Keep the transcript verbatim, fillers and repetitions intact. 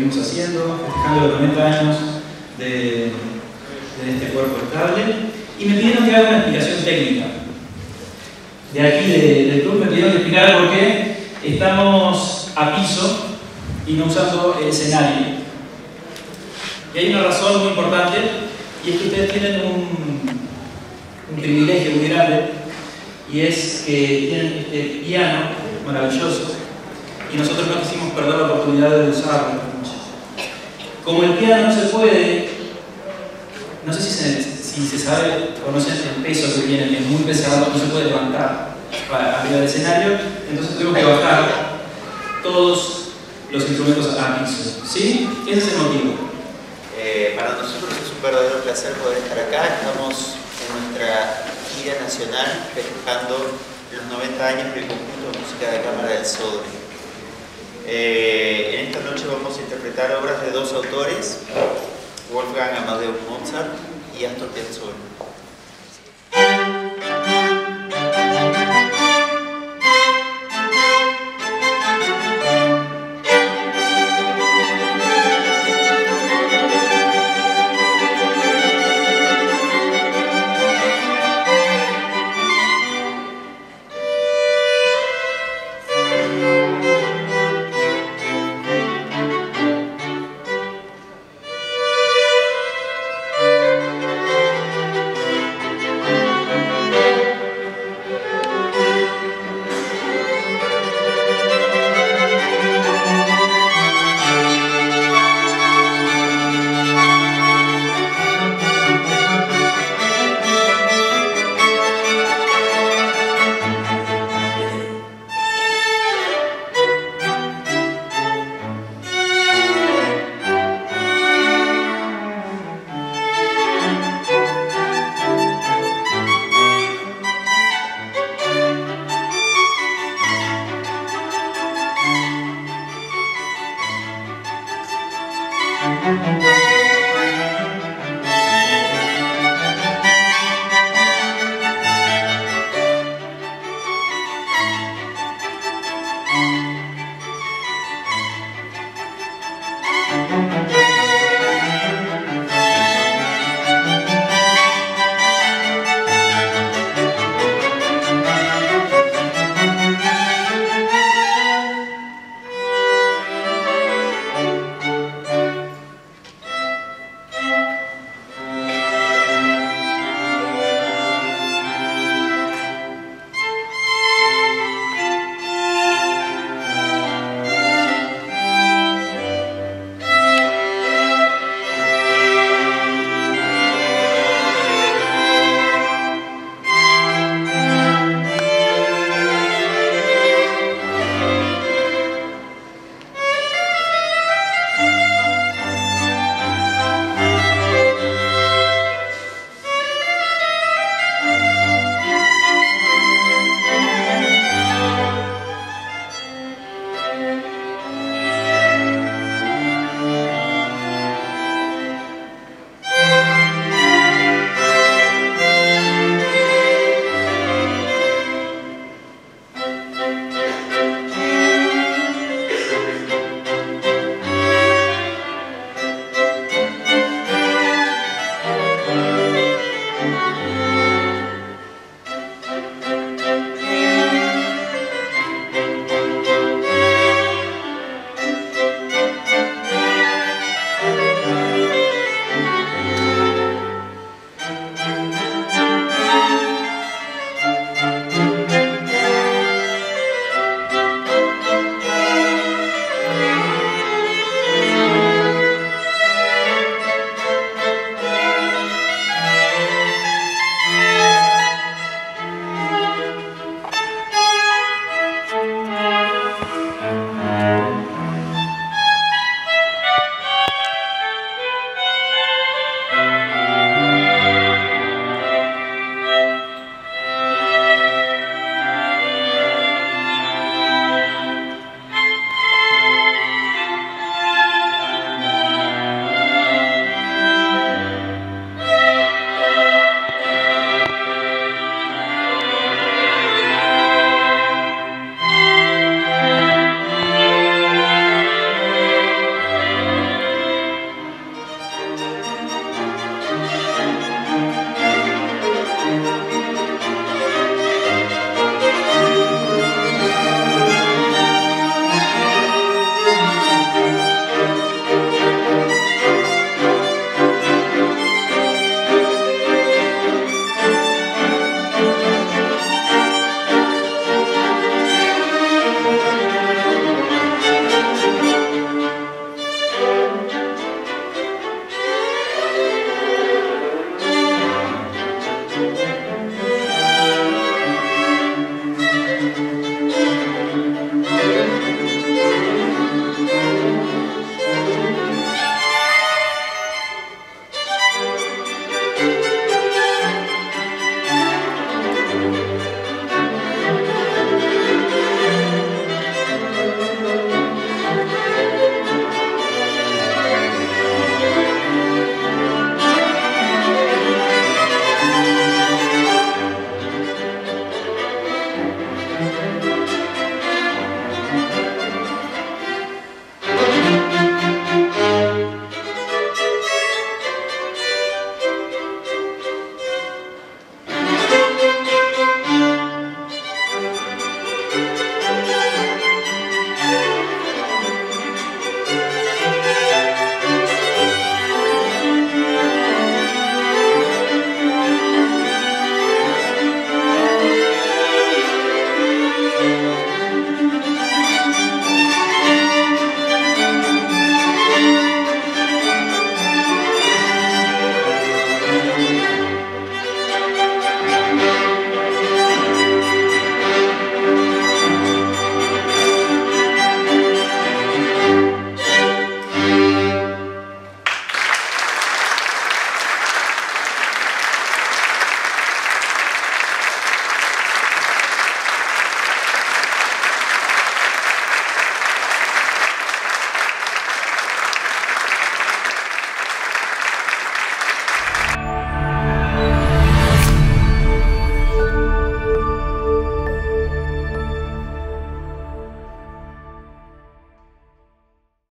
venimos haciendo, festejando los noventa años de, de este cuerpo estable, y me pidieron que haga una explicación técnica. De aquí de, del club me pidieron que explicara por qué estamos a piso y no usando el escenario. Y hay una razón muy importante, y es que ustedes tienen un, un privilegio muy grande, y es que tienen este piano maravilloso, y nosotros no quisimos perder la oportunidad de usarlo. Como el piano no se puede, no sé si se, si se sabe, conocen el peso que tiene, que es muy pesado, no se puede levantar para arriba del escenario, entonces tuvimos que bajar todos los instrumentos a piso. ¿Sí? Ese es el motivo. Eh, para nosotros es un verdadero placer poder estar acá. Estamos en nuestra gira nacional festejando los noventa años del conjunto de música de cámara del Sodre. Eh, en esta noche vamos a interpretar obras de dos autores, Wolfgang Amadeus Mozart y Astor Piazzolla. Thank you.